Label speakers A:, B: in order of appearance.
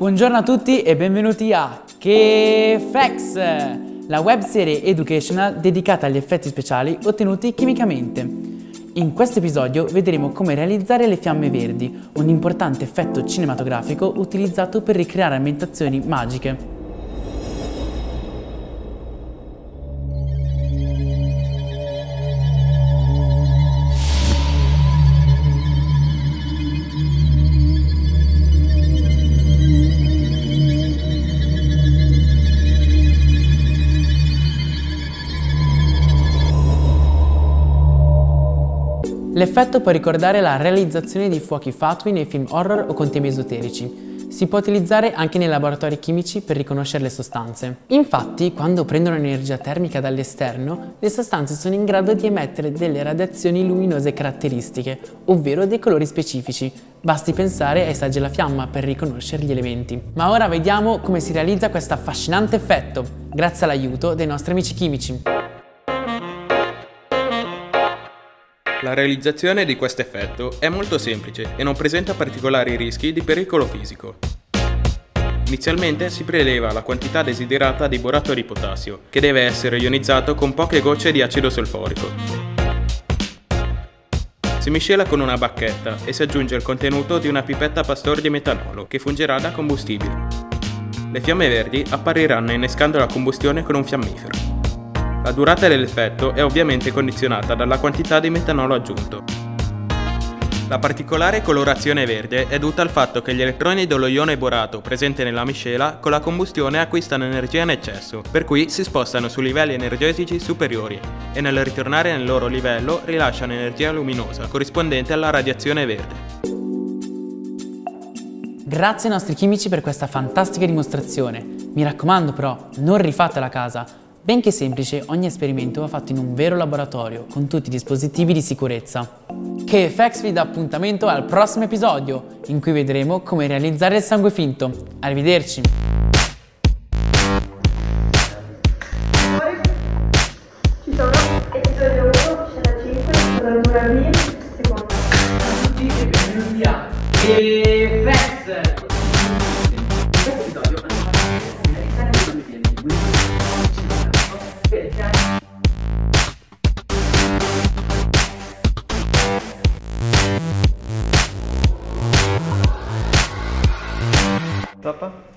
A: Buongiorno a tutti e benvenuti a KEFX, la webserie educational dedicata agli effetti speciali ottenuti chimicamente. In questo episodio vedremo come realizzare le fiamme verdi, un importante effetto cinematografico utilizzato per ricreare ambientazioni magiche. L'effetto può ricordare la realizzazione di fuochi fatui nei film horror o con temi esoterici. Si può utilizzare anche nei laboratori chimici per riconoscere le sostanze. Infatti, quando prendono energia termica dall'esterno, le sostanze sono in grado di emettere delle radiazioni luminose caratteristiche, ovvero dei colori specifici. Basti pensare ai saggi alla fiamma per riconoscere gli elementi. Ma ora vediamo come si realizza questo affascinante effetto, grazie all'aiuto dei nostri amici chimici.
B: La realizzazione di questo effetto è molto semplice e non presenta particolari rischi di pericolo fisico. Inizialmente si preleva la quantità desiderata di borato di potassio, che deve essere ionizzato con poche gocce di acido solforico. Si miscela con una bacchetta e si aggiunge il contenuto di una pipetta Pasteur di metanolo, che fungerà da combustibile. Le fiamme verdi appariranno innescando la combustione con un fiammifero. La durata dell'effetto è ovviamente condizionata dalla quantità di metanolo aggiunto. La particolare colorazione verde è dovuta al fatto che gli elettroni dello ione borato presente nella miscela con la combustione acquistano energia in eccesso, per cui si spostano su livelli energetici superiori e nel ritornare nel loro livello rilasciano energia luminosa corrispondente alla radiazione verde.
A: Grazie ai nostri chimici per questa fantastica dimostrazione. Mi raccomando però, non rifatela a casa. Benché semplice, ogni esperimento va fatto in un vero laboratorio, con tutti i dispositivi di sicurezza. KEFX vi dà appuntamento al prossimo episodio, in cui vedremo come realizzare il sangue finto. Arrivederci!
C: Ci sono episodio 1, scena 5, quadratura B, seconda.
A: Ciao a tutti e benvenuti a KEFX!
B: Tapa?